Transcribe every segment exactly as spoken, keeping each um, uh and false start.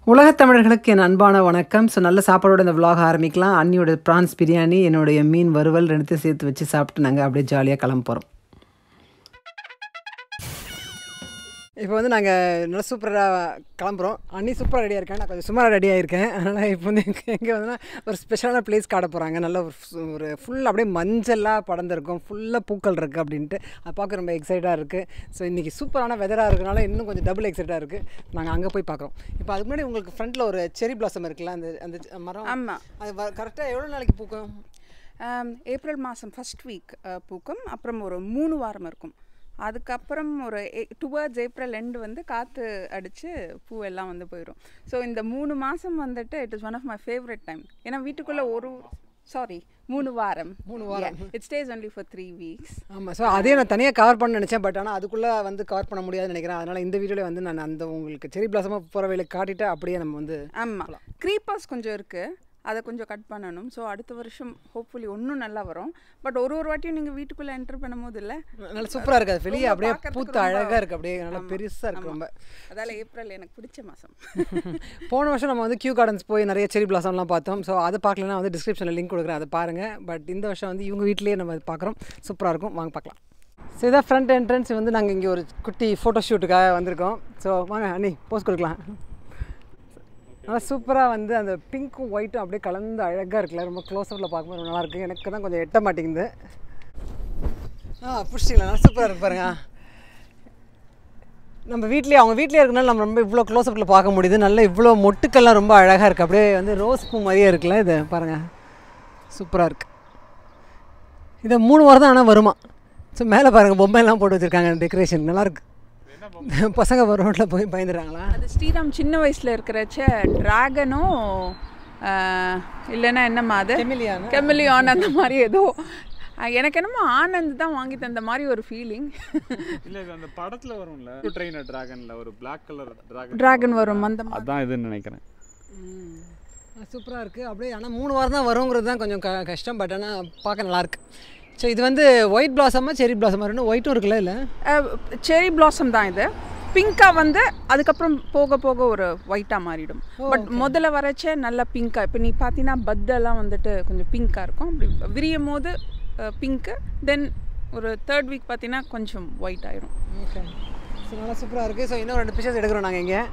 உலகத் தமிழர்களுக்கு என் அன்பான வணக்கம். ஸோ நல்ல சாப்பாடோட இந்த vlog ஆரம்பிக்கலாம். அண்ணியோட ப்ரான்ஸ் பிரியாணி, என்னுடைய மீன் வறுவல் ரெண்டுத்தையும் சேர்த்து வச்சு சாப்பிட்டு நாங்கள் அப்படியே ஜாலியாக கிளம்ப போகிறோம். இப்போ வந்து நாங்கள் நல்லா சூப்பராக கிளம்புறோம். அண்ணி சூப்பராக ரெடியாக இருக்கேன், நான் கொஞ்சம் சுமாராக ரெடியாக இருக்கேன். அதனால் இப்போ வந்து எங்கே வந்து ஒரு ஸ்பெஷலான பிளேஸ் காட்ட போகிறாங்க. நல்ல ஒரு ஒரு ஃபுல் அப்படியே மஞ்சளாக படர்ந்துருக்கும், ஃபுல்லாக பூக்கள் இருக்குது அப்படின்ட்டு அதை பார்க்க ரொம்ப எக்ஸைட்டாக இருக்குது. ஸோ இன்றைக்கி சூப்பரான வெதராக இருக்கனால இன்னும் கொஞ்சம் டபுள் எக்ஸைட்டாக இருக்குது. நாங்கள் அங்கே போய் பார்க்குறோம். இப்போ அதுக்கு முன்னாடி உங்களுக்கு ஃப்ரண்ட்டில் ஒரு செரி பிளாசம் இருக்குல்ல, அந்த அந்த மரம். ஆமாம், அது கரெக்டாக எவ்வளோ நாளைக்கு பூக்கும்? ஏப்ரல் மாதம் ஃபஸ்ட் வீக் பூக்கும். அப்புறம் ஒரு மூணு வாரம் இருக்கும். அதுக்கப்புறம் ஒரு டுவர்ட்ஸ் ஏப்ரல் எண்டு வந்து காற்று அடித்து பூவெல்லாம் வந்து போயிடும். ஸோ இந்த மூணு மாதம் வந்துட்டு it is one of my favourite time. ஏன்னா வீட்டுக்குள்ளே ஒரு சாரி மூணு வாரம் மூணு வாரம் it stays only for three weeks. ஆமாம். ஸோ அதே நான் தனியாக கவர் பண்ண நினச்சேன், பட் ஆனால் அதுக்குள்ளே வந்து கவர் பண்ண முடியாதுன்னு நினைக்கிறேன். அதனால் இந்த வீடியோவில் வந்து நான் அந்த உங்களுக்கு செரி பிளாசமாக போகிற வேலை காட்டிட்டு அப்படியே நம்ம வந்து. ஆமாம், க்ரீப்பர்ஸ் கொஞ்சம் இருக்குது, அதை கொஞ்சம் கட் பண்ணணும். ஸோ அடுத்த வருஷம் ஹோப்ஃபுல்லி ஒன்றும் நல்லா வரும். பட் ஒரு ஒரு வாட்டியும் நீங்கள் வீட்டுக்குள்ளே என்டர் பண்ணும் போது இல்லை நல்லா சூப்பராக இருக்குது. வெளியே அப்படியே பூத்து அழகாக இருக்குது, அப்படியே நல்லா பெருசாக இருக்குது ரொம்ப. அதால் ஏப்ரல் எனக்கு பிடிச்ச மாதம். போன வருஷம் நம்ம வந்து கியூ கார்டன்ஸ் போய் நிறைய செரி பிளாசம்லாம் பார்த்தோம். ஸோ அதை பார்க்கலன்னா வந்து டிஸ்கிரிப்ஷனில் லிங்க் கொடுக்குறேன், அதை பாருங்கள். பட் இந்த வருஷம் வந்து இவங்க வீட்லேயே நம்ம பார்க்குறோம், சூப்பராக இருக்கும். வாங்க பார்க்கலாம். ஸோ இதான் ஃப்ரண்ட் என்ட்ரன்ஸ். வந்து நாங்கள் இங்கே ஒரு குட்டி ஃபோட்டோ ஷூட்டுக்காக வந்திருக்கோம். ஸோ வாங்க அண்ணி போஸ்ட் கொடுக்கலாம். நல்லா சூப்பராக வந்து அந்த பிங்க்கும் ஒயிட்டும் அப்படியே கலந்து அழகாக இருக்குல்ல, ரொம்ப க்ளோஸ்அப்பில் பார்க்கும்போது ரொம்ப நல்லாயிருக்கு. எனக்கு தான் கொஞ்சம் எட்ட மாட்டேங்குது. ஆ பிடிச்சிங்களா? நல்லா சூப்பராக இருக்கு பாருங்க. நம்ம வீட்லேயே அவங்க வீட்லேயே இருக்கனால நம்ம ரொம்ப இவ்வளோ க்ளோஸ்அப்பில் பார்க்க முடியுது. நல்லா இவ்வளோ மொட்டுக்கள்லாம் ரொம்ப அழகாக இருக்குது, அப்படியே வந்து ரோஸ் பூ மாதிரியே இருக்குல்ல. இது பாருங்கள், சூப்பராக இருக்குது. இதை மூணு வாரம் தான் ஆனால் வருமா. ஸோ மேலே பாருங்கள் பொம்மையெல்லாம் போட்டு வச்சுருக்காங்க, டெக்கரேஷன் நல்லாயிருக்கு. பசங்க ரோட்டில் போய் பயந்துடுறாங்களா? அது ஸ்ரீராம் சின்ன வயசில் இருக்கிறச்ச ட்ராகனும் இல்லைன்னா என்னம்மா அது கெமிலியான் கெமிலியான் அந்த மாதிரி ஏதோ எனக்கு என்னமோ ஆனந்த் தான் வாங்கி தந்த மாதிரி ஒரு ஃபீலிங். இல்ல இது அந்த படத்துல வரும்ல ட்ரெயினர் டிராகன்ல ஒரு Black கலர் டிராகன் டிராகன் வரும், அந்த அதான் இதுன்னு நினைக்கிறேன். சூப்பராக இருக்குது அப்படியே. ஆனால் மூணு வாரம் தான் வருங்கிறது தான் கொஞ்சம் க கஷ்டம் பட் ஆனால் பார்க்க நல்லாயிருக்கு. ஸோ இது வந்து ஒயிட் பிளாசமாக செரி பிளாசமாக ரெண்டும் ஒயிட்டும் இருக்குல்ல? இல்லை செரி பிளாசம் தான் இது. பிங்காக வந்து அதுக்கப்புறம் போக போக ஒரு ஒயிட்டாக மாறிடும். பட் முதல்ல வரைச்ச நல்லா பிங்காக, இப்போ நீ பார்த்தீங்கன்னா பத்தெல்லாம் வந்துட்டு கொஞ்சம் பிங்காக இருக்கும். அப்படி விரியும் போது பிங்க்கு, தென் ஒரு தேர்ட் வீக் பார்த்தீங்கன்னா கொஞ்சம் ஒயிட் ஆயிரும். ஓகே, ஸோ நல்லா சூப்பராக இருக்குது. ஸோ இன்னும் ரெண்டு பிக்சர்ஸ் எடுக்கிறோம் நாங்கள் இங்கே.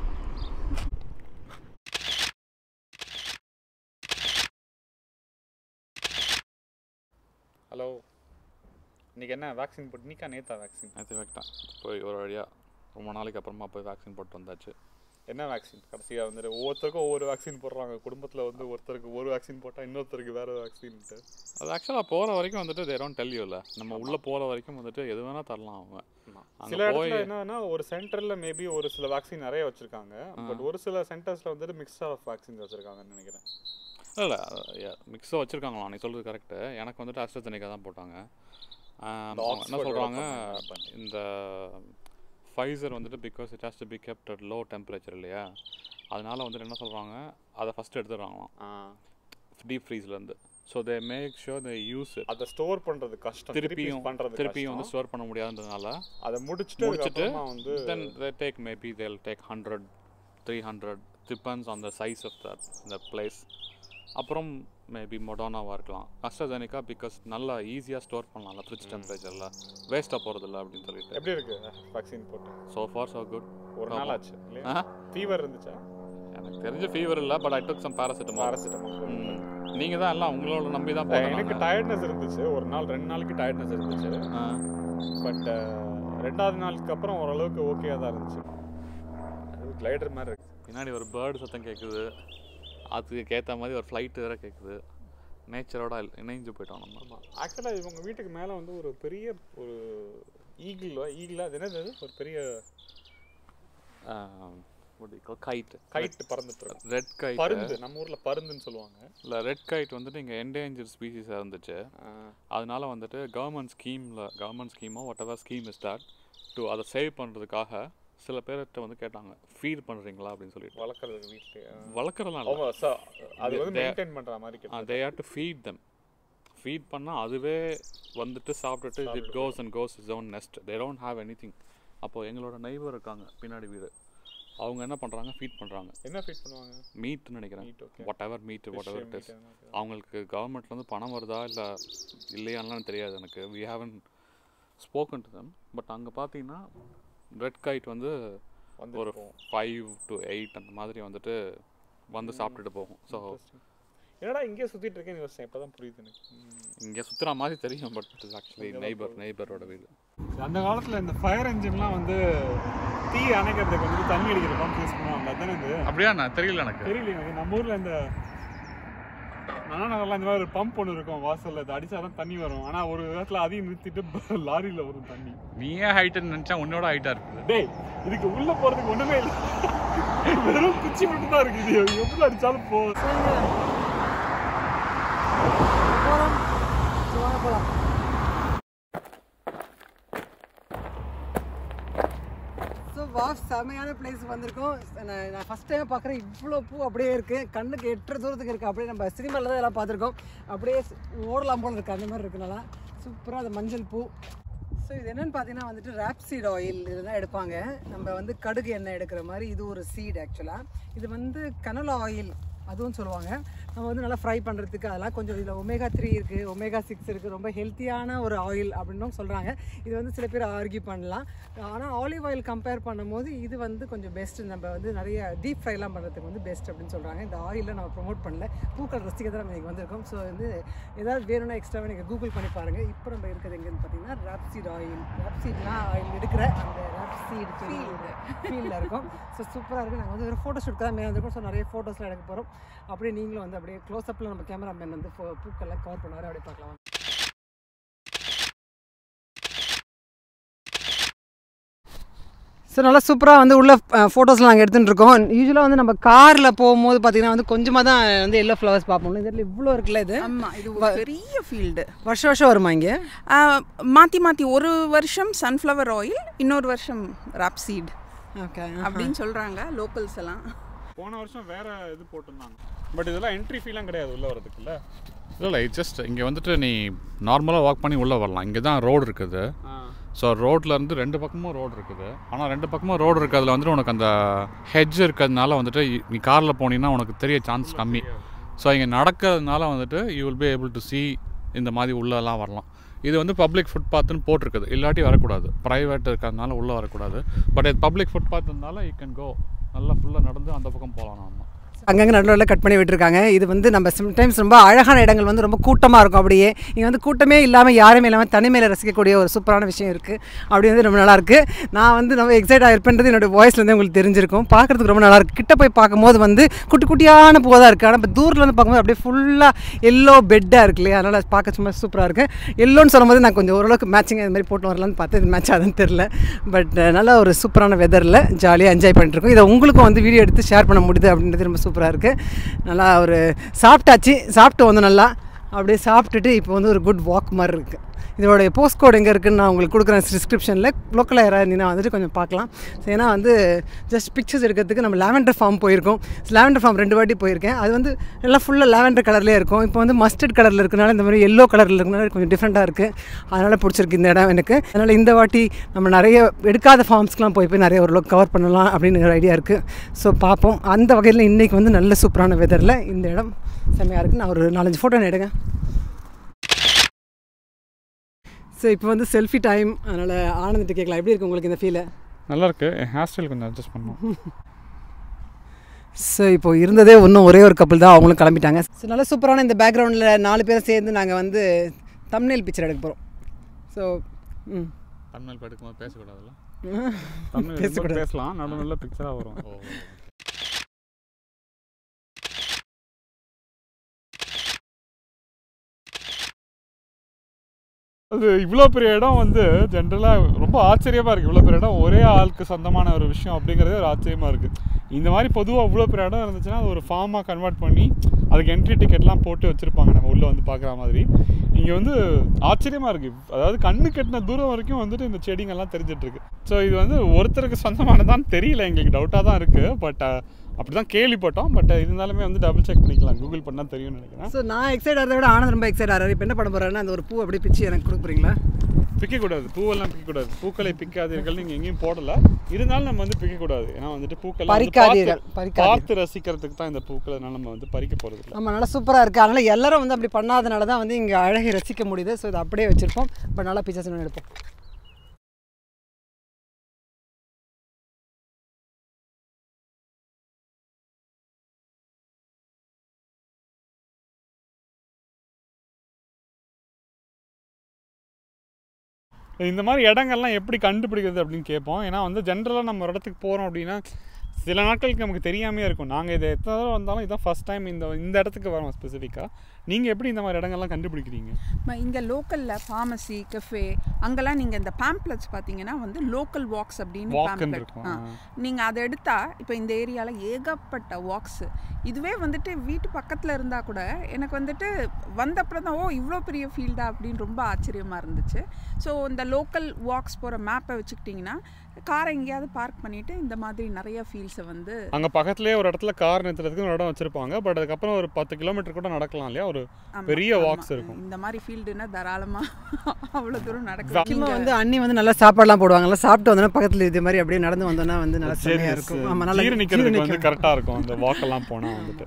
ஹலோ, இன்னைக்கு என்ன வேக்சின் போட்டு நீக்கா நேத்தா வேக்சின் நேற்று வைக்கிட்டான். போய் ஒரு வழியாக ரொம்ப நாளைக்கு அப்புறமா போய் வேக்சின் போட்டு வந்தாச்சு. என்ன வேக்சின்? கடைசியாக வந்துட்டு ஒவ்வொருத்தருக்கும் ஒவ்வொரு வேக்சின் போடுறாங்க. குடும்பத்தில் வந்து ஒருத்தருக்கு ஒரு வேக்சின் போட்டால் இன்னொருத்தருக்கு வேறு வேக்சின்ட்டு. அது ஆக்சுவலாக போகிற வரைக்கும் வந்துட்டு தே டோன்ட் டெல் யூ இல்லை. நம்ம உள்ளே போகிற வரைக்கும் வந்துட்டு எது வேணால் தரலாம் அவங்க. சில இடத்துல என்னன்னா ஒரு சென்டரில் மேபி ஒரு சில வேக்சின் நிறைய வச்சுருக்காங்க, பட் ஒரு சில சென்டர்ஸில் வந்துட்டு மிக்ஸ் ஆஃப் வேக்சின்ஸ் வச்சுருக்காங்கன்னு நினைக்கிறேன். இல்லை மிக்ஸாக வச்சுருக்காங்களா? நீ சொல்கிறது கரெக்டு. எனக்கு வந்துட்டு ஆஸ்ட்ராஜெனிகா தான் போட்டாங்க. என்ன சொல்கிறாங்க, இந்த ஃபைசர் வந்துட்டு because it has to be kept at low temperature இல்லையா, அதனால வந்துட்டு என்ன சொல்கிறாங்க, அதை ஃபஸ்ட்டு எடுத்துடுறாங்களாம் டீப் ஃப்ரீஸ்லேருந்து. So they make sure they use it. அதை ஸ்டோர் பண்ணுறது கஷ்டம், திருப்பியும் பண்ணுறது திருப்பியும் வந்து ஸ்டோர் பண்ண முடியாதுன்றதுனால அதை முடிச்சுட்டு முடிச்சுட்டு வந்து then they take maybe they'll take hundred three hundred depends on the size of the இந்த பிளேஸ். அப்புறம் மேபி மொடோனாவாக இருக்கலாம். ஆஸ்ட்ராஜெனிகா பிகாஸ் நல்லா ஈஸியாக ஸ்டோர் பண்ணலாம்ல ஃப்ரிட்ஜ் டெம்பரேச்சரில், வேஸ்ட்டாக போகிறதில்ல அப்படின்னு சொல்லிட்டு. எப்படி இருக்குது வேக்சின் போட்டு? So far so good. ஒரு நாள் ஆச்சு. ஃபீவர் இருந்துச்சா? எனக்கு தெரிஞ்ச ஃபீவர் இல்லை, but I took some paracetamol. Paracetamol நீங்கள் தான் எல்லாம் உங்களோட நம்பி தான் போகிறேன். எனக்கு டயர்ட்னஸ் இருந்துச்சு ஒரு நாள், ரெண்டு நாளைக்கு டயர்ட்னஸ் இருந்துச்சு. பட் ரெண்டாவது நாளுக்கு அப்புறம் ஓரளவுக்கு ஓகேயாக தான் இருந்துச்சு. கிளைடர் மாதிரி இருக்குது. பின்னாடி ஒரு பேர்டு சத்தம் கேட்குது, அதுக்கு ஏற்ற மாதிரி ஒரு ஃப்ளைட்டு வேறு கேட்குது. நேச்சரோட இணைஞ்சு போயிட்டோம் நம்ம. ஆக்சுவலாக இவங்க வீட்டுக்கு மேலே வந்து ஒரு பெரிய ஒரு ஈகிள் ஈகிளா அது என்னது, ஒரு பெரிய கைட் கைட் பறந்துட்டு ரெட் கைட். பருந்து நம்ம ஊரில் பருந்துன்னு சொல்லுவாங்க. இல்லை ரெட் கைட் வந்துட்டு இங்கே என்டேஞ்சர் ஸ்பீசிஸாக இருந்துச்சு. அதனால வந்துட்டு கவர்மெண்ட் ஸ்கீமில் கவர்மெண்ட் ஸ்கீமோ whatever scheme is that to அதை சேவ் பண்ணுறதுக்காக சில பேர்கிட்ட வந்து கேட்டாங்க, ஃபீட் பண்ணுறீங்களா அப்படின்னு சொல்லிட்டு. வளர்க்குறதுக்கு வீட்டில் வளர்க்குறதுலாம் அது வந்து மெயின்டைன் பண்ணுற மாதிரி they have to feed them. Feed பண்ணால் அதுவே வந்துட்டு சாப்பிட்டுட்டு it goes and goes is own nest. They don't have anything. அப்போது எங்களோட நெய்பர் இருக்காங்க பின்னாடி வீடு, அவங்க என்ன பண்ணுறாங்க, ஃபீட் பண்ணுறாங்க. என்ன ஃபீட் பண்ணுவாங்க? மீட்னு நினைக்கிறேன். Whatever meat whatever it is. அவங்களுக்கு கவர்மெண்ட்லேருந்து பணம் வருதா இல்லை இல்லையான்லாம் தெரியாது எனக்கு. We haven't spoken to them. But அங்கே பார்த்தீங்கன்னா ரெட் கைட் வந்து ஒரு ஃபைவ் டு எயிட் அந்த மாதிரி வந்துட்டு வந்து சாப்பிட்டுட்டு போகும். ஸோ என்னடா இங்கே சுற்றிட்டு இருக்கேன்னு யோசிச்சேன், இப்போ தான் புரியுது எனக்கு. இங்கே சுற்றுற மாதிரி தெரியும், but it is actually neighbour நெய்பரோட வீடு. அந்த காலத்தில் இந்த ஃபயர் என்ஜின்லாம் வந்து தீ அணைக்கிறதுக்கு வந்து தண்ணி அடிக்கிற பம்ப் யூஸ் பண்ணுவாங்க. அதுதானே இது? அப்படியா? நான் தெரியல எனக்கு. தெரியல எனக்கு. நம்ம ஊரில் இந்த நகர்லாம் இந்த மாதிரி ஒரு பம்ப் ஒன்று இருக்கும் வாசலில், அது அடித்தா தான் தண்ணி வரும். ஆனால் ஒரு விதத்தில் அதையும் நிறுத்திட்டு லாரியில் வரும் தண்ணி. நீயே ஹைட்டுன்னு நினச்சா உன்னோட ஹைட்டாக இருக்குது. டேய், இதுக்கு உள்ளே போகிறதுக்கு ஒன்றுமே இல்லை, வெறும் குச்சி மட்டும் தான் இருக்குது. இது எப்படி அடித்தாலும் போ. ஸோ வா செமையான பிளேஸ் வந்திருக்கோம். நான் நான் ஃபஸ்ட் டைம் பார்க்குறேன். இவ்வளோ பூ அப்படியே இருக்குது, கண்ணுக்கு எட்டுற தூரத்துக்கு இருக்குது. அப்படியே நம்ம சினிமாவில் தான் எல்லாம் பார்த்துருக்கோம். அப்படியே ஓடலாம் போல இருக்குது, அந்த மாதிரி இருக்குனால சூப்பராக அது மஞ்சள் பூ. ஸோ இது என்னென்னு பார்த்தீங்கன்னா வந்துட்டு ராப் சீட் ஆயில் இதெல்லாம் எடுப்பாங்க. நம்ம வந்து கடுகு எண்ணெய் எடுக்கிற மாதிரி இது ஒரு சீட். ஆக்சுவலாக இது வந்து கனலா ஆயில் அதுவும் சொல்லுவாங்க. நம்ம வந்து நல்லா ஃப்ரை பண்ணுறதுக்கு அதெல்லாம் கொஞ்சம் இதில் ஒமேகா த்ரீ இருக்குது, ஒமேகா சிக்ஸ் இருக்குது. ரொம்ப ஹெல்த்தியான ஒரு ஆயில் அப்படின்னும் சொல்கிறாங்க. இது வந்து சில பேர் ஆர்கியூ பண்ணலாம். ஆனால் ஆலிவ் ஆயில் கம்பேர் பண்ணும்போது இது வந்து கொஞ்சம் பெஸ்ட்டு. நம்ம வந்து நிறைய டீப் ஃப்ரைலாம் பண்ணுறதுக்கு வந்து பெஸ்ட் அப்படின்னு சொல்கிறாங்க. இந்த ஆயிலில் நம்ம ப்ரொமோட் பண்ணல, பூக்கள் ரசிக்க தான் நம்ம இன்றைக்கி வந்திருக்கோம். ஸோ வந்து ஏதாவது வேணும்னா எக்ஸ்ட்ராவாக நீங்கள் கூகுள் பண்ணி பாருங்கள். இப்போ நம்ம இருக்கிறது எங்கேன்னு பார்த்தீங்கன்னா ராப்சீட் ஆயில். ராப்சீட்லாம் ஆயில் எடுக்கிற அந்த ராப்சீட் ஃபீல்டு ஃபீல்டில் இருக்கும். ஸோ சூப்பராக இருக்குது. நாங்கள் வந்து ஒரு ஃபோட்டோ ஷூட் தான் மேலே வந்திருக்கோம். ஸோ நிறைய ஃபோட்டோஸ்லாம் எடுக்க போகிறோம். அப்படியே நீங்களும் வந்து அப்படியே க்ளோஸ்அப்பில் நம்ம கேமராமேன் வந்து பூக்கெல்லாம் கவர் பண்ணுவார். அப்படியே பார்க்கலாம். ஸோ நல்லா சூப்பராக வந்து உள்ள ஃபோட்டோஸ்லாம் நாங்கள் எடுத்துகிட்டு இருக்கோம். யூஸ்வலாக வந்து நம்ம காரில் போகும்போது பார்த்தீங்கன்னா வந்து கொஞ்சமாக தான் வந்து எல்லோ ஃப்ளவர்ஸ் பார்ப்போம். இதில் இவ்வளோ இருக்குல்ல இது. ஆமாம், இது ஒரு பெரிய ஃபீல்டு. வருஷம் வருஷம் வருமா இங்கே? மாற்றி மாற்றி ஒரு வருஷம் சன்ஃப்ளவர் ஆயில், இன்னொரு வருஷம் ராப்சீட் ஓகே அப்படின்னு சொல்கிறாங்க லோக்கல்ஸ் எல்லாம். போன வருஷம் வேற இது போட்டிருந்தாங்க. பட் இதெல்லாம் என்ட்ரி ஃபீலாம் கிடையாது உள்ளே வரதுக்குல்ல. இல்லை இல்லை ஜஸ்ட் இங்கே வந்துட்டு நீ நார்மலாக வாக் பண்ணி உள்ளே வரலாம். இங்கே தான் ரோடு இருக்குது. ஸோ ரோட்லேருந்து ரெண்டு பக்கமும் ரோடு இருக்குது. ஆனால் ரெண்டு பக்கமும் ரோடு இருக்கிறதுல வந்துட்டு உனக்கு அந்த ஹெட்ஜ் இருக்கிறதுனால வந்துட்டு நீ காரில் போனீங்கன்னா உனக்கு தெரிய சான்ஸ் கம்மி. ஸோ இங்கே நடக்கிறதுனால வந்துட்டு you will be able to see இந்த மாதிரி உள்ளெல்லாம் வரலாம். இது வந்து பப்ளிக் ஃபுட்பாத்துன்னு போட்டிருக்குது, இல்லாட்டி வரக்கூடாது. ப்ரைவேட் இருக்கிறதுனால உள்ளே வரக்கூடாது. பட் இது பப்ளிக் ஃபுட்பாத் இருந்தாலும் யூ கேன் கோ, நல்லா ஃபுல்லாக நடந்து அந்த பக்கம் போகலாம். நம்ம அங்கங்கே நடுவில் கட் பண்ணி விட்டுருக்காங்க. இது வந்து நம்ம சம்டைம்ஸ் ரொம்ப அழகான இடங்கள் வந்து ரொம்ப கூட்டமாக இருக்கும். அப்படியே இங்கே வந்து கூட்டமே இல்லாமல் யாருமே இல்லாமல் தனிமையில் ரசிக்கக்கூடிய ஒரு சூப்பரான விஷயம் இருக்குது. அப்படி வந்து ரொம்ப நல்லாயிருக்கு. நான் வந்து ரொம்ப எக்ஸைட் ஆகிருப்பேன்றது என்னோடய வாய்ஸ்லேருந்து உங்களுக்கு தெரிஞ்சிருக்கும். பார்க்குறதுக்கு ரொம்ப நல்லாயிருக்கு. கிட்ட போய் பார்க்கும்போது வந்து குட்டி குட்டியான பூவாக தான் இருக்குது. ஆனால் இப்போ தூரத்தில் வந்து பார்க்கும்போது அப்படியே ஃபுல்லாக எல்லோ பெட்டாக இருக்கு இல்லையா, அதனால் பார்க்க சும்மா சூப்பராக இருக்குது. எல்லோன்னு சொல்லும்போது நான் கொஞ்சம் ஓரளவுக்கு மேட்சிங் அது மாதிரி போட்டு வரலான்னு பார்த்து இது மேட்ச் ஆகுதுன்னு தெரில. பட் நல்லா ஒரு சூப்பரான வெதரில் ஜாலியாக என்ஜாய் பண்ணிட்டுருக்கோம். இதை உங்களுக்கும் வந்து வீடியோ எடுத்து ஷேர் பண்ண முடியுது அப்படின்றது ரொம்ப சூப்பராக இருக்குது. நல்லா ஒரு சாப்பிட்டாச்சு, சாப்பிட்டு வந்து நல்லா அப்படியே சாப்பிட்டுட்டு இப்போ வந்து ஒரு குட் வாக் மாதிரி இருக்குது. இதோடைய போஸ்ட் கோட் எங்கே இருக்குதுன்னு நான் உங்களுக்கு கொடுக்குறேன் டிஸ்கிரிப்ஷனில். லோக்கலாக யாராவது இருந்தீங்கன்னா வந்துட்டு கொஞ்சம் பார்க்கலாம். ஸோ ஏன்னா வந்து ஜஸ்ட் பிக்சர்ஸ் எடுக்கிறதுக்கு நம்ம லாவெண்டர் ஃபார்ம் போயிருக்கோம். லாவெண்டர் ஃபார்ம் ரெண்டு வாட்டி போயிருக்கேன். அது வந்து எல்லாம் ஃபுல்லாக லாவெண்டர் கலர்லேயே இருக்கும். இப்போ வந்து மஸ்டர்ட் கலரில் இருக்கனால இந்த மாதிரி எல்லோ கலரில் இருக்கனால கொஞ்சம் டிஃப்ரெண்ட்டாக இருக்குது. அதனால் பிடிச்சிருக்கு இந்த இடம் எனக்கு. அதனால் இந்த வாட்டி நம்ம நிறைய எடுக்காத ஃபார்ம்ஸ்க்கெலாம் போய் போய் நிறைய ஓரளவுக்கு கவர் பண்ணலாம் அப்படின்னு ஒரு ஐடியா இருக்குது. ஸோ பார்ப்போம். அந்த வகையில் இன்றைக்கி வந்து நல்ல சூப்பரான வெதரில் இந்த இடம் செம்மையாக இருக்குது. நான் ஒரு நாலஞ்சு ஃபோட்டோ எடுங்க. ஸோ இப்போ வந்து செல்ஃபி டைம். அதனால் ஆனந்திட்டு கேட்கலாம், எப்படி இருக்குது உங்களுக்கு இந்த ஃபீலை? நல்லாயிருக்கு. என் ஹேர் ஸ்டைல் கொஞ்சம் அட்ஜஸ்ட் பண்ணோம். ஸோ இப்போ இருந்ததே இன்னும் ஒரே ஒரு கப்பல் தான், அவங்களும் கிளம்பிட்டாங்க. ஸோ நல்லா சூப்பரான இந்த பேக்ரவுண்டில் நாலு பேரும் சேர்ந்து நாங்கள் வந்து தம்ப்நெயில் பிக்சர் எடுக்க போகிறோம். ஸோ ம் தம்ப்நெயில் எடுக்கும்போது பேசக்கூடாதுல்ல? பேசக்கூடாது, பேசலாம். நல்ல நல்ல பிக்சராக வரும். அது இவ்வளோ பெரிய இடம் வந்து ஜென்ரலாக ரொம்ப ஆச்சரியமாக இருக்குது. இவ்வளோ பெரிய இடம் ஒரே ஆளுக்கு சொந்தமான ஒரு விஷயம் அப்படிங்கிறதே ஒரு ஆச்சரியமாக இருக்குது. இந்த மாதிரி பொதுவாக இவ்வளோ பெரிய இடம் இருந்துச்சுன்னா அது ஒரு ஃபார்மாக கன்வெர்ட் பண்ணி அதுக்கு என்ட்ரி டிக்கெட்லாம் போட்டு வச்சுருப்பாங்க நம்ம உள்ளே வந்து பார்க்குற மாதிரி. இங்கே வந்து ஆச்சரியமாக இருக்குது. அதாவது கண்ணு கட்டின தூரம் வரைக்கும் வந்துட்டு இந்த செடிங்கெல்லாம் தெரிஞ்சிட்ருக்கு. ஸோ இது வந்து ஒருத்தருக்கு சொந்தமானதான்னு தெரியல, எங்களுக்கு டவுட்டாக தான் இருக்குது. பட் அப்படி தான் கேள்விப்பட்டோம். பட் இருந்தாலுமே வந்து டபுள் செக் பண்ணிக்கலாம், கூகுள் பண்ணால் தெரியும்னு நினைக்கிறேன். ஸோ நான் எக்ஸைட் ஆகிறத விட ஆனந்த் ரொம்ப எக்ஸைட் ஆகிறாரு. இப்போ என்ன பண்ண போகிறேன்னா அந்த ஒரு பூ அப்படியே பிச்சு எனக்கு கொடுக்குறீங்களா? பிக்கக்கூடாது, பூவெல்லாம் பிக்கக்கூடாது, பூக்களை பிக்காதீர்கள் நீங்கள் எங்கேயும் போடலை. இருந்தாலும் நம்ம வந்து பிக்கக்கூடாது, ஏன்னா வந்துட்டு பூக்களை பறிக்காதீர்கள், பார்த்து ரசிக்கிறதுக்கு தான் இந்த பூக்களை நம்ம வந்து பறிக்க போகிறது இல்லை. ஆமாம், நல்லா சூப்பராக இருக்குது. அதனால் எல்லாரும் வந்து அப்படி பண்ணாதனால தான் வந்து இங்கே அழகை ரசிக்க முடியுது. ஸோ இதை அப்படியே வச்சுருப்போம். பட் நல்லா பிக்சர்ஸ் இன்னும் எடுப்போம். இந்த மாதிரி இடங்கள்லாம் எப்படி கண்டுபிடிக்கிறது அப்படின்னு கேட்போம். ஏன்னா வந்து ஜென்ரலாக நம்ம ஒரு இடத்துக்கு போகிறோம் அப்படின்னா சில நாட்களுக்கு நமக்கு தெரியாமே இருக்கும். நாங்கள் இதை எத்தனை தடவை வந்தாலும் இதான் ஃபஸ்ட் டைம் இந்த இந்த இடத்துக்கு வரோம் ஸ்பெசிஃபிக்காக. நீங்கள் எப்படி இந்த மாதிரி இடங்கள்லாம் கண்டுபிடிக்கிறீங்க? இங்கே லோக்கலில் ஃபார்மசி, கஃபே அங்கெல்லாம் நீங்கள் இந்த பேம்ப்ளெட்ஸ் பார்த்தீங்கன்னா வந்து லோக்கல் வாக்ஸ் அப்படின்னு பேம்ப்ளெட். ஆ நீங்கள் அதை எடுத்தால் இப்போ இந்த ஏரியாவில் ஏகப்பட்ட வாக்ஸு. இதுவே வந்துட்டு வீட்டு பக்கத்தில் இருந்தால் கூட எனக்கு வந்துட்டு வந்தப்புறம் தான் ஓ இவ்வளோ பெரிய ஃபீல்டா அப்படின்னு ரொம்ப ஆச்சரியமாக இருந்துச்சு. ஸோ இந்த லோக்கல் வாக்ஸ் போகிற மேப்பை வச்சுக்கிட்டிங்கன்னா காரை எங்கேயாவது பார்க் பண்ணிவிட்டு இந்த மாதிரி நிறைய ஃபீல்ஸை வந்து அங்கே பக்கத்துலேயே ஒரு இடத்துல கார் நிறுத்துறதுக்கு ஒரு இடம் வச்சுருப்பாங்க. பட் அதுக்கப்புறம் ஒரு பத்து கிலோமீட்டர் கூட நடக்கலாம் இல்லையா, ஒரு பெரிய வாக்ஸ் இருக்கும். இந்த மாதிரி ஃபீல்டுன்னா தாராளமாக அவ்வளோ தூரம் நடக்கும். முக்கியமாக வந்து அண்ணி வந்து நல்லா சாப்பாடுலாம் போடுவாங்கல்ல, சாப்பிட்டு வந்தோன்னா பக்கத்தில் இது மாதிரி அப்படியே நடந்து வந்தோன்னா வந்து நல்லா சரியாக இருக்கும். ஆமாம், நல்லா நிற்கிறதுக்கு வந்து கரெக்டாக இருக்கும் அந்த வாக்கெல்லாம் போனால் வந்துட்டு.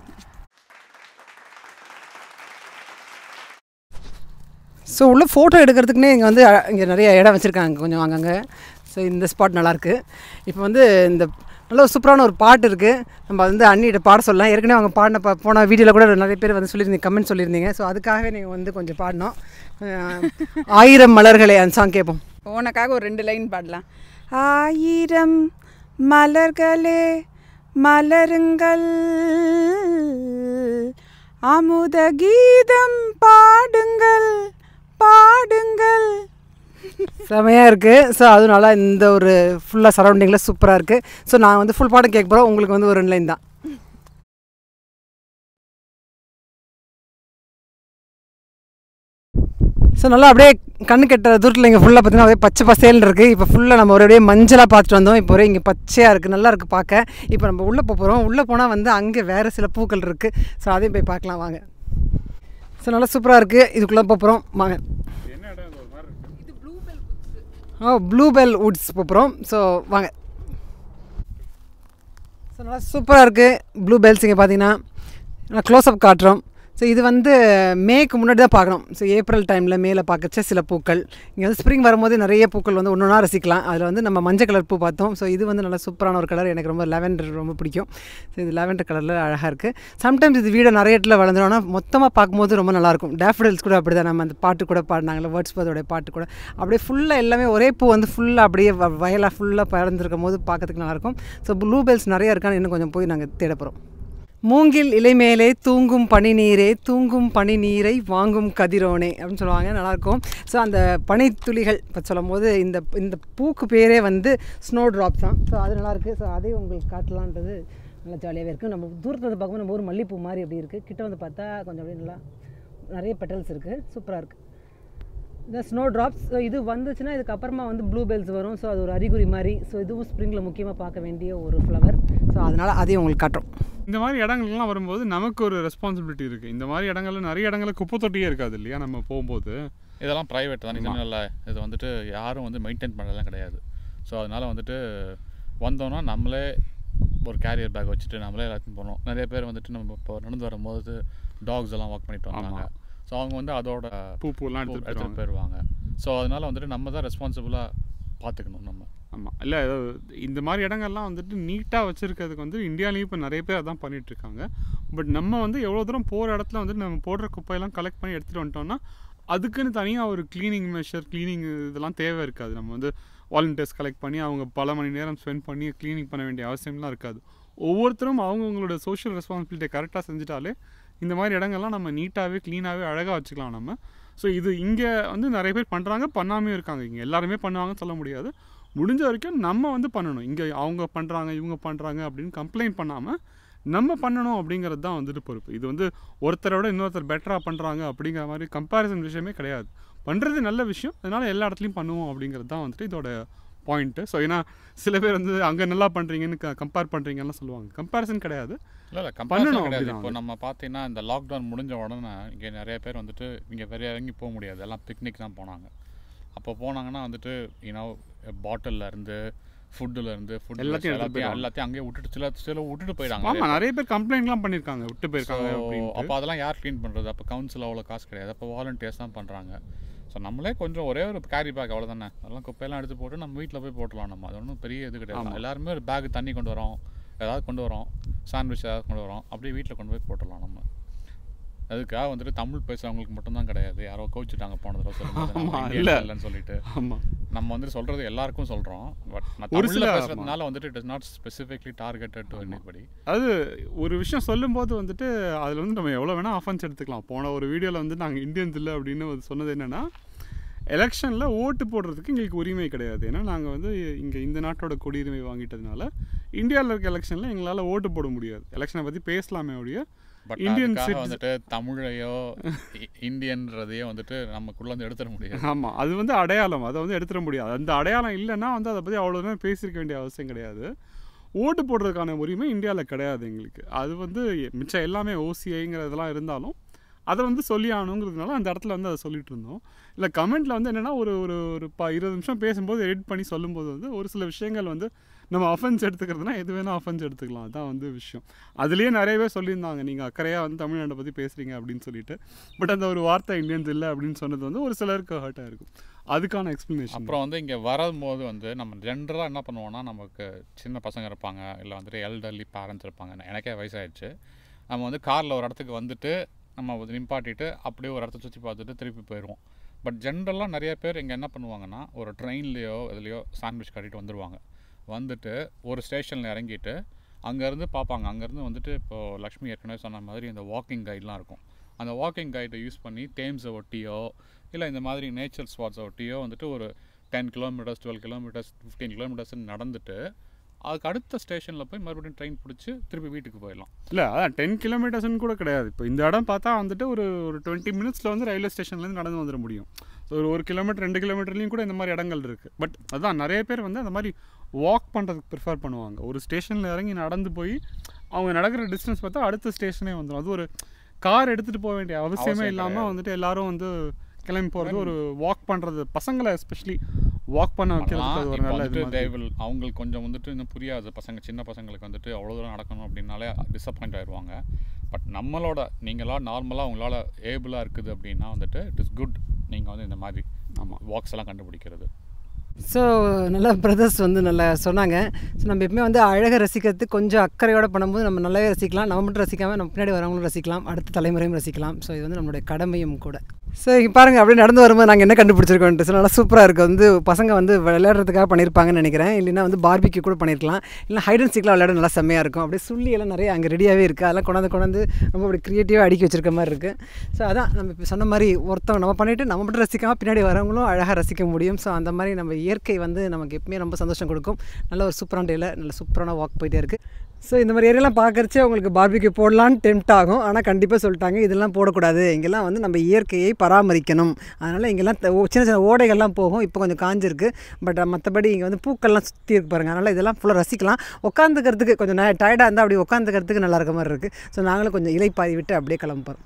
ஸோ உள்ள ஃபோட்டோ எடுக்கிறதுக்குன்னே இங்கே வந்து இங்கே நிறைய இடம் வச்சுருக்காங்க கொஞ்சம் அங்கங்கே. ஸோ இந்த ஸ்பாட் நல்லாயிருக்கு. இப்போ வந்து இந்த நல்ல ஒரு சூப்பரான ஒரு பாட்டு இருக்குது, நம்ம வந்து அண்ணிகிட்ட பாட சொல்லலாம். ஏற்கனவே அவங்க பாடின பா போன வீடியோவில் கூட நிறைய பேர் வந்து சொல்லியிருந்தீங்க, கமெண்ட் சொல்லியிருந்தீங்க. ஸோ அதுக்காகவே நீங்கள் வந்து கொஞ்சம் பாடினோம். ஆயிரம் மலர்களே அந்த சாங் கேட்போம். உனக்காக ஒரு ரெண்டு லைன் பாடலாம். ஆயிரம் மலர்களே மலருங்கள், அமுத கீதம் பாடுங்கள் பாடுங்கள். செமையாக இருக்குது. ஸோ அதுவும் நல்லா இந்த ஒரு ஃபுல்லாக சரௌண்டிங்கில் சூப்பராக இருக்குது. ஸோ நான் வந்து ஃபுல் பாடம் கேட்க போகிறோம். உங்களுக்கு வந்து ஒரு ரெண்டு லைன் தான். ஸோ நல்லா அப்படியே கண்ணு கெட்ட தூரத்தில் இங்கே ஃபுல்லாக பார்த்தீங்கன்னா அப்படியே பச்சை பசேல்னு இருக்குது. இப்போ ஃபுல்லாக நம்ம ஒரு அப்படியே மஞ்சளாக பார்த்துட்டு வந்தோம். இப்போ ஒரே இங்கே பச்சையாக இருக்குது, நல்லா இருக்குது பார்க்க. இப்போ நம்ம உள்ளே போக போகிறோம். உள்ளே போனால் வந்து அங்கே வேறு சில பூக்கள் இருக்குது. ஸோ அதையும் போய் பார்க்கலாம் வாங்க. ஸோ நல்லா சூப்பராக இருக்குது. இதுக்குள்ளே போக போகிறோம் வாங்க. ஓ ப்ளூபெல் வுட்ஸ் போகிறோம். ஸோ வாங்க. ஸோ நல்லா சூப்பராக இருக்குது ப்ளூபெல்ஸ். இங்கே பார்த்தீங்கன்னா நான் க்ளோஸ்அப் காட்டுறோம். ஸோ இது வந்து மேக்கு முன்னாடி தான் பார்க்கணும். ஸோ ஏப்ரல் டைமில் மேலே பார்க்கச்ச சில பூக்கள். இங்கே வந்து ஸ்ப்ரிங் வரும்போது நிறைய பூக்கள் வந்து ஒன்று ஒன்றா ரசிக்கலாம். அதில் வந்து நம்ம மஞ்சள் கலர் பூ பார்த்தோம். ஸோ இது வந்து நல்லா சூப்பரான ஒரு கலர், எனக்கு ரொம்ப லெவெண்டர் ரொம்ப பிடிக்கும். ஸோ இது லெவெண்டர் கலரில் அழகாக இருக்குது. சம்டைம்ஸ் இது வீடை நிறைய இடத்துல வளர்ந்துடும், ஆனால் மொத்தமாக பார்க்கும்போது ரொம்ப நல்லாயிருக்கும். டேஃபடில்ஸ் கூட அப்படி தான், நம்ம அந்த பாட்டு கூட பாடினாங்களே வேர்ட்ஸ் பதோடைய பாட்டு கூட அப்படியே ஃபுல்லாக எல்லாமே ஒரே பூ வந்து ஃபுல்லாக அப்படியே வயலாக ஃபுல்லாக பறந்துருக்கும் போது பார்க்கறதுக்கு நல்லாயிருக்கும். ஸோ ப்ளூபெல்ஸ் நிறையா இருக்கான்னு இன்னும் கொஞ்சம் போய் நாங்கள் தேட போகிறோம். மூங்கில் இலை மேலே தூங்கும் பனி நீரே, தூங்கும் பனி நீரை வாங்கும் கதிரோனே அப்படின்னு சொல்லுவாங்க, நல்லாயிருக்கும். ஸோ அந்த பனித்துளிகள் இப்போ சொல்லும் போது இந்த இந்த பூக்கு பேரே வந்து ஸ்னோ ட்ராப்ஸ் தான். ஸோ அது நல்லாயிருக்கு. ஸோ அதையும் உங்களுக்கு காட்டலான்றது நல்லா ஜாலியாகவே இருக்குது. நம்ம தூரத்தில் பார்க்கும்போது நம்ம ஒரு மல்லிப்பூ மாதிரி அப்படி இருக்குது. கிட்ட வந்து பார்த்தா கொஞ்சம் அப்படியே நல்லா நிறைய பெட்டல்ஸ் இருக்குது, சூப்பராக இருக்குது. இந்த ஸ்னோ ட்ராப்ஸ் இது வந்துச்சுன்னா இதுக்கப்புறமா வந்து ப்ளூபெல்ஸ் வரும். ஸோ அது ஒரு அறிகுறி மாதிரி. ஸோ இதுவும் ஸ்ப்ரிங்கில் முக்கியமாக பார்க்க வேண்டிய ஒரு ஃப்ளவர். ஸோ அதனால் அதையும் உங்களுக்கு காட்டுறோம். இந்த மாதிரி இடங்கள்லாம் வரும்போது நமக்கு ஒரு ரெஸ்பான்சிபிலிட்டி இருக்குது. இந்த மாதிரி இடங்கள்ல நிறைய இடங்களில் குப்பை தொட்டியே இருக்காது இல்லையா நம்ம போகும்போது. இதெல்லாம் ப்ரைவேட் தான், நீங்கள் இல்லை இது வந்துட்டு யாரும் வந்து மெயின்டைன் பண்ணலாம் கிடையாது. ஸோ அதனால் வந்துட்டு வந்தோன்னா நம்மளே ஒரு கேரியர் பேக் வச்சுட்டு நம்மளே எல்லாத்தையும் போனோம். நிறைய பேர் வந்துட்டு நம்ம இப்போ நடந்து வரும்போது டாக்ஸ் எல்லாம் வாக் பண்ணிட்டு வந்தாங்க. ஸோ அவங்க வந்து அதோட பூ பூலாம் எடுத்து எடுத்துகிட்டு போயிடுவாங்க. ஸோ அதனால் வந்துட்டு நம்ம தான் ரெஸ்பான்சிபிளாக பார்த்துக்கணும் நம்ம. ஆமாம், இல்லை இந்த மாதிரி இடங்கள்லாம் வந்துட்டு நீட்டாக வச்சுருக்கிறதுக்கு வந்து இந்தியாவிலையும் இப்போ நிறைய பேர் அதான் பண்ணிகிட்ருக்காங்க. பட் நம்ம வந்து எவ்வளோ தூரம் போகிற இடத்துல வந்துட்டு நம்ம போடுற குப்பையெல்லாம் கலெக்ட் பண்ணி எடுத்துகிட்டு வந்துட்டோம்னா அதுக்குன்னு தனியாக ஒரு க்ளீனிங் மெஷர் க்ளீனிங் இதெல்லாம் தேவை இருக்காது. நம்ம வந்து வாலண்டியர்ஸ் கலெக்ட் பண்ணி அவங்க பல மணி நேரம் ஸ்பெண்ட் பண்ணி க்ளீனிங் பண்ண வேண்டிய அவசியம்லாம் இருக்காது. ஒவ்வொருத்தரும் அவங்கவுங்களோட சோஷியல் ரெஸ்பான்சிபிலிட்டியை கரெக்டாக செஞ்சுட்டாலே இந்த மாதிரி இடங்கள்லாம் நம்ம நீட்டாகவே க்ளீனாகவே அழகாக வச்சுக்கலாம் நம்ம. ஸோ இது இங்கே வந்து நிறைய பேர் பண்ணுறாங்க, பண்ணாமே இருக்காங்க. இங்கே எல்லாருமே பண்ணுவாங்கன்னு சொல்ல முடியாது. முடிஞ்ச வரைக்கும் நம்ம வந்து பண்ணணும். இங்கே அவங்க பண்ணுறாங்க இவங்க பண்ணுறாங்க அப்படின்னு கம்ப்ளைண்ட் பண்ணாமல் நம்ம பண்ணணும் அப்படிங்கிறது தான் வந்துட்டு பொறுப்பு. இது வந்து ஒருத்தரோட இன்னொருத்தர் பெட்டராக பண்ணுறாங்க அப்படிங்கிற மாதிரி கம்பேரிசன் விஷயமே கிடையாது. பண்ணுறது நல்ல விஷயம், அதனால் எல்லா இடத்துலையும் பண்ணுவோம் அப்படிங்கிறது தான் வந்துட்டு இதோட பாயிண்ட்டு. ஸோ ஏன்னா சில பேர் வந்து அங்கே நல்லா பண்ணுறீங்கன்னு க கம்பேர் பண்ணுறீங்கன்னு சொல்லுவாங்க. கம்பேரிசன் கிடையாது, இல்லை இல்லை கம்பேரிசன் கிடையாது. இப்போ நம்ம பார்த்தீங்கன்னா இந்த லாக்டவுன் முடிஞ்ச உடனே இங்கே நிறைய பேர் வந்துட்டு இங்கே வேறு இறங்கி போக முடியாது, எல்லாம் பிக்னிக் தான் போனாங்க. அப்போ போனாங்கன்னா வந்துட்டு யூனோ பாட்டிலில் இருந்து ஃபுட்டில் இருந்து ஃபுட் எல்லாத்தையும் எல்லாத்தையும் எல்லாத்தையும் அங்கேயே விட்டுட்டு சில சில விட்டுட்டு போயிடாங்க. ஆமாம், நிறைய பேர் கம்ப்ளைண்ட்லாம் பண்ணியிருக்காங்க விட்டு போயிருக்காங்க. அப்போ அதெல்லாம் யார் க்ளீன் பண்ணுறது? அப்போ கவுன்சில் அவ்வளோ காசு கிடையாது, அப்போ வாலண்டியர்ஸ் தான் பண்ணுறாங்க. ஸோ நம்மளே கொஞ்சம் ஒரே ஒரு கேரி பேக் அவ்வளோதானே, அதெல்லாம் குப்பையெல்லாம் எடுத்து போட்டு நம்ம வீட்டில் போய் போட்டலாம். நம்ம அது ஒன்றும் பெரிய இது கிடையாது. எல்லாருமே ஒரு பேக் தண்ணி கொண்டு வரோம், ஏதாவது கொண்டு வரோம், சாண்ட்விச் ஏதாவது கொண்டு வரோம், அப்படியே வீட்டில் கொண்டு போய் போட்டுடலாம். நம்ம அதுக்காக வந்துட்டு தமிழ் பேசுகிறவங்களுக்கு மட்டும்தான் கிடையாது, யாரோ கோச்சிட்டாங்க போன தடவை சொல்லுங்கள் இல்லைன்னு சொல்லிட்டு. ஆமாம், நம்ம வந்துட்டு சொல்கிறது எல்லாருக்கும் சொல்கிறோம். பட் நான் தமிழில் பேசுகிறதுனால வந்துட்டு it is not specifically targeted to anybody. அது ஒரு விஷயம் சொல்லும்போது வந்துட்டு அதில் வந்து நம்ம எவ்வளோ வேணால் ஆஃபன்ஸ் எடுத்துக்கலாம். போன ஒரு வீடியோவில் வந்து நாங்கள் இந்தியன்ஸ் இல்லை அப்படின்னு சொன்னது என்னென்னா, எலெக்ஷனில் ஓட்டு போடுறதுக்கு எங்களுக்கு உரிமை கிடையாது. ஏன்னா நாங்கள் வந்து இங்கே இந்த நாட்டோட குடியுரிமை வாங்கிட்டதுனால இந்தியாவில் இருக்க எலெக்ஷனில் எங்களால் ஓட்டு போட முடியாது. எலெக்ஷனை பற்றி பேசலாமே ஒழிய இந்தியன் வந்துட்டு தமிழையோ இந்தியன்றதையோ வந்துட்டு நமக்குள்ளேருந்து எடுத்துட முடியாது. ஆமாம், அது வந்து அடையாளம், அதை வந்து எடுத்துட முடியாது. அந்த அடையாளம் இல்லைன்னா வந்து அதை பற்றி அவ்வளோதான் பேசியிருக்க வேண்டிய அவசியம் கிடையாது. ஓட்டு போடுறதுக்கான உரிமை இந்தியாவில் கிடையாது எங்களுக்கு. அது வந்து மிச்சம் எல்லாமே ஓசிஐங்கிறதெல்லாம் இருந்தாலும் அதை வந்து சொல்லி ஆகணுங்கிறதுனால அந்த இடத்துல வந்து அதை சொல்லிட்டு இருந்தோம். இல்லை கமெண்ட்டில் வந்து என்னென்னா ஒரு ஒரு ஒரு ப இருபது நிமிஷம் பேசும்போது எடிட் பண்ணி சொல்லும்போது வந்து ஒரு சில விஷயங்கள் வந்து நம்ம அஃபென்ஸ் எடுத்துக்கிறதுனா எது வேணால் அஃபென்ஸ் எடுத்துக்கலாம். அதுதான் வந்து விஷயம். அதுலேயே நிறைய பேர் சொல்லியிருந்தாங்க நீங்கள் அக்கறையாக வந்து தமிழ்நாட்டை பற்றி பேசுகிறீங்க அப்படின்னு சொல்லிட்டு. பட் அந்த ஒரு வார்த்தை இந்தியன்ஸ் இல்லை அப்படின்னு சொன்னது வந்து ஒரு சிலருக்கு ஹர்ட்டாக இருக்கும். அதுக்கான எக்ஸ்ப்ளனேஷன். அப்புறம் வந்து இங்கே வரும்போது வந்து நம்ம ஜென்ரலாக என்ன பண்ணுவோம்னா, நமக்கு சின்ன பசங்க இருப்பாங்க, இல்லை வந்துட்டு எல்டர்லி பேரண்ட்ஸ் இருப்பாங்க. எனக்கே வயசாகிடுச்சு. நம்ம வந்து காரில் ஒரு இடத்துக்கு வந்துட்டு நம்ம நிப்பாட்டிட்டு அப்படியே ஒரு இடத்த சுற்றி பார்த்துட்டு திருப்பி போயிடுவோம். பட் ஜென்ரலாக நிறைய பேர் இங்கே என்ன பண்ணுவாங்கன்னா, ஒரு ட்ரெயின்லேயோ இதுலேயோ சாண்ட்விச் கட்டிட்டு வந்துடுவாங்க. வந்துட்டு ஒரு ஸ்டேஷனில் இறங்கிட்டு அங்கேருந்து பார்ப்பாங்க. அங்கேருந்து வந்துட்டு இப்போது லக்ஷ்மி ஏற்கனவே சொன்ன மாதிரி இந்த வாக்கிங் கைட்லாம் இருக்கும். அந்த வாக்கிங் கைடை யூஸ் பண்ணி தேம்ஸை ஒட்டியோ இல்லை இந்த மாதிரி நேச்சர் ஸ்பாட்ஸை ஒட்டியோ வந்துட்டு ஒரு ten kilometres twelve kilometres fifteen kilometres நடந்துட்டு அதுக்கு அடுத்த ஸ்டேஷனில் போய் மறுபடியும் ட்ரெயின் பிடிச்சி திருப்பி வீட்டுக்கு போயிடலாம். இல்லை அதான் டென் கிலோமீட்டர்ஸ்னு கூட கிடையாது. இப்போ இந்த இடம் பார்த்தா வந்துட்டு ஒரு ஒரு டுவெண்ட்டி மினிட்ஸில் வந்து ரயில்வே ஸ்டேஷன்லேருந்து நடந்து வந்துட முடியும். ஸோ ஒரு ஒரு கிலோமீட்டர் ரெண்டு கிலோமீட்டர்லேயும் கூட இந்த மாதிரி இடங்கள் இருக்குது. பட் அதான் நிறைய பேர் வந்து அந்த மாதிரி வாக் பண்ணுறதுக்கு ப்ரிஃபர் பண்ணுவாங்க. ஒரு ஸ்டேஷனில் இறங்கி நடந்து போய் அவங்க நடக்கிற டிஸ்டன்ஸ் பார்த்தா அடுத்த ஸ்டேஷனே வந்துடும். அது ஒரு கார் எடுத்துகிட்டு போக வேண்டிய அவசியமே இல்லாமல் வந்துட்டு எல்லோரும் வந்து கிளம்பி போகிறது ஒரு வாக் பண்ணுறது. பசங்களை எஸ்பெஷலி வாக் பண்ண வைக்கிறது ஒரு நல்ல இது. தேவில் அவங்களுக்கு கொஞ்சம் வந்துட்டு இன்னும் புரியாது. பசங்க சின்ன பசங்களுக்கு வந்துட்டு அவ்வளோ தூரம் நடக்கணும் அப்படின்னாலே டிசப்பாயிண்ட் ஆயிடுவாங்க. பட் நம்மளோட நீங்களாம் நார்மலாக உங்களால் ஏபிளாக இருக்குது அப்படின்னா வந்துட்டு இட் இஸ் குட் நீங்கள் வந்து இந்த மாதிரி ஆமாம் வாக்ஸ் எல்லாம் கண்டுபிடிக்கிறது. ஸோ நல்லா பிரதர்ஸ் வந்து நல்லா சொன்னாங்க. ஸோ நம்ம எப்பவுமே வந்து அழகை ரசிக்கிறதுக்கு கொஞ்சம் அக்கறையோடு பண்ணும்போது நம்ம நல்லாவே ரசிக்கலாம். நம்ம மட்டும் ரசிக்காமல் நம்ம பின்னாடி வரவங்களும் ரசிக்கலாம், அடுத்த தலைமுறையும் ரசிக்கலாம். ஸோ இது வந்து நம்மளுடைய கடமையும் கூட. ஸோ இங்கே பாருங்கள் அப்படியே நடந்து வரும்போது நாங்கள் என்ன கண்டுபிடிச்சிருக்கோன்ட்டு. ஸோ நல்லா சூப்பராக இருக்குது. வந்து பசங்க வந்து விளையாடுறதுக்காக பண்ணியிருப்பாங்கன்னு நினைக்கிறேன். இல்லைன்னா வந்து பார்பிக்யூ கூட பண்ணியிருக்கலாம். இல்லை ஹைட் அண்ட் சீக்லாம் விளையாட நல்லா செம்மையாக இருக்கும். அப்படியே சுள்ளி எல்லாம் நிறைய அங்கே ரெடியாகவே இருக்குது. அதெல்லாம் கொண்டாந்து கொண்டாந்து ரொம்ப அப்படி க்ரியேட்டிவாக அடுக்கி வச்சிருக்க மாதிரி இருக்குது. ஸோ அதான் நம்ம இப்போ சொன்ன மாதிரி ஒருத்தவங்க நம்ம பண்ணிவிட்டு நம்ம மட்டும் ரசிக்காமல் பின்னாடி வரவங்களும் அழகாக ரசிக்க முடியும். ஸோ அந்த மாதிரி நம்ம இயற்கை வந்து நமக்கு எப்பவுமே ரொம்ப சந்தோஷம் கொடுக்கும். நல்ல ஒரு சூப்பரான டேயில் நல்ல சூப்பரான வாக் போயிட்டே இருக்குது. ஸோ இந்த மாதிரி ஏரியாலாம் பார்க்குறச்சே உங்களுக்கு பார்பிக்யூ போடலான்னு டெம்ப்ட் ஆகும். ஆனால் கண்டிப்பாக சொல்லிட்டாங்க இதெல்லாம் போடக்கூடாது, இங்கெல்லாம் வந்து நம்ம இயற்கையை பராமரிக்கணும். அதனால் இங்கெல்லாம் சின்ன சின்ன ஓடைகள்லாம் போகும். இப்போ கொஞ்சம் காஞ்சிருக்கு. பட் மற்றபடி இங்கே வந்து பூக்கள்லாம் சுற்றி இருக்கு பாருங்கள். அதனால் இதெல்லாம் ஃபுல்லாக ரசிக்கலாம். உட்காந்துக்கிறதுக்கு கொஞ்சம் டயர்டாக இருந்தால் அப்படி உட்காந்துக்கிறதுக்கு நல்லா இருக்க மாதிரி இருக்குது. ஸோ நாங்களும் கொஞ்சம் இலைப்பாதி விட்டு அப்படியே கிளம்புறோம்.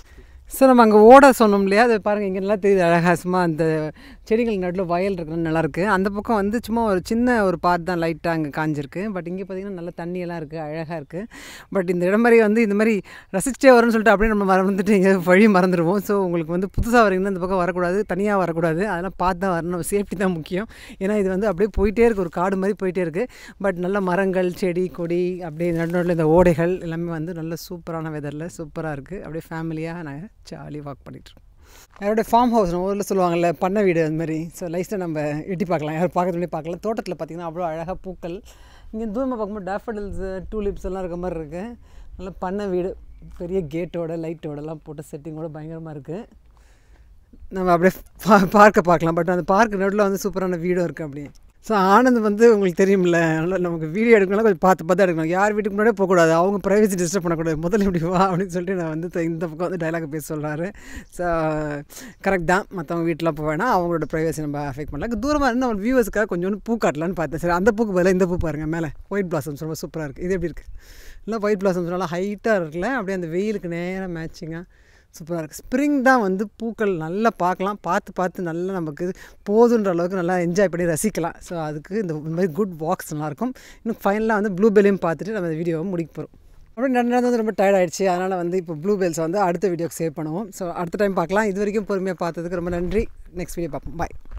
ஸோ நம்ம அங்கே ஓட சொன்னோம் இல்லையா, அது பாருங்கள் இங்கே நல்லா தெரியுது அழகாக. சும்மா அந்த செடிகள் நடுவில் வயல் இருக்கிறது நல்லாயிருக்கு. அந்த பக்கம் வந்து சும்மா ஒரு சின்ன ஒரு பார்ட் தான் லைட்டாக அங்கே காஞ்சிருக்கு. பட் இங்கே பார்த்திங்கன்னா நல்லா தண்ணியெல்லாம் இருக்குது, அழகாக இருக்குது. பட் இந்த இடம் மாதிரி வந்து இந்த மாதிரி ரசிச்சே வரும்னு சொல்லிட்டு அப்படியே நம்ம மறந்துட்டு இங்கே வழி மறந்துடுவோம். ஸோ உங்களுக்கு வந்து புதுசாக வரீங்கன்னா இந்த பக்கம் வரக்கூடாது, தனியாக வரக்கூடாது. அதெல்லாம் பார்த்து தான் வரணும். சேஃப்டி தான் முக்கியம். ஏன்னா இது வந்து அப்படியே போயிட்டே இருக்குது, ஒரு காடு மாதிரி போயிட்டே இருக்குது. பட் நல்ல மரங்கள் செடி கொடி அப்படியே நடு நடுவில் இந்த ஓடைகள் எல்லாமே வந்து நல்ல சூப்பரான வெதரில் சூப்பராக இருக்குது. அப்படியே ஃபேமிலியாக நாங்கள் ஜாலி வாக் பண்ணிகிட்ருக்கோம். யாரோடைய ஃபார்ம் ஹவுஸ் நம்ம ஊரில் சொல்லுவாங்கள்ல பண்ணை வீடு அந்த மாதிரி. ஸோ லைஃப்பில் நம்ம எட்டி பார்க்கலாம், யாரும் பார்க்கறதுலேயே பார்க்கலாம். தோட்டத்தில் பார்த்திங்கன்னா அவ்வளோ அழகாக பூக்கள். இங்கே தூரமாக பார்க்கும்போது டேஃபடில்ஸு டூலிப்ஸ் எல்லாம் இருக்க மாதிரி இருக்குது. நல்ல பண்ணை வீடு, பெரிய கேட்டோட லைட்டோடலாம் போட்டு செட்டிங்கோட பயங்கரமாக இருக்குது. நம்ம அப்படியே பா பார்க்க பார்க்கலாம். பட் அந்த பார்க் நடுவில் வந்து சூப்பரான வீடும் இருக்குது. அப்படியே ஸோ ஆனந்த் வந்து உங்களுக்கு தெரியும்ல, அதனால் நமக்கு வீடியோ எடுக்கணும்னா கொஞ்சம் பார்த்து பார்த்து எடுக்கணும். யார் வீட்டுக்கு முன்னாடியே போகக்கூடாது, அவங்க ப்ரைவசி டிஸ்டர்ப் பண்ணக்கூடாது. முதல்ல இப்படி வா அப்படின்னு சொல்லிட்டு நான் வந்து த- இந்த பக்கம் வந்து டைலாக் பேச சொல்கிறாரு. ஸோ கரெக்ட் தான், மற்றவங்க வீட்டில் போக வேணாம், அவங்களோட ப்ரைவசி நம்ம அஃபெக்ட் பண்ணலாம். தூரமாக இருந்து நம்ம வியூவர்ஸ்க்காக கொஞ்சோண்டு பூ காட்டலான்னு பார்த்தேன். சரி, அந்த பூக்கு பதிலாக இந்த பூ பாருங்கள், மேலே ஒயிட் பிளாசம்ஸ் ரொம்ப சூப்பராக இருக்குது. இது எப்படி இருக்குது? இல்லை ஒயிட் பிளாசம்ஸ் நல்லா ஹைட்டாக இருக்குல்ல, அப்படியே அந்த வெயிலுக்கு நேராக மேட்சிங்காக சூப்பராக இருக்குது. ஸ்ப்ரிங் தான் வந்து பூக்கள் நல்லா பார்க்கலாம், பார்த்து பார்த்து நல்லா நமக்கு போதுன்ற அளவுக்கு நல்லா என்ஜாய் பண்ணி ரசிக்கலாம். ஸோ அதுக்கு இந்த இந்த மாதிரி குட் வாக்ஸ் நல்லாயிருக்கும். இன்னும் ஃபைனலாக வந்து ப்ளூபெல்லையும் பார்த்துட்டு நம்ம இந்த வீடியோவை முடிக்க போகிறோம். அப்படி நடந்து வந்து ரொம்ப டயர்ட் ஆகிடுச்சு, அதனால் வந்து இப்போ ப்ளூபெல்ஸ் வந்து அடுத்த வீடியோக்கு சேவ் பண்ணுவோம். ஸோ அடுத்த டைம் பார்க்கலாம். இது வரைக்கும் பொறுமையாக பார்த்ததுக்கு ரொம்ப நன்றி. நெக்ஸ்ட் வீடியோ பார்ப்போம். பாய்.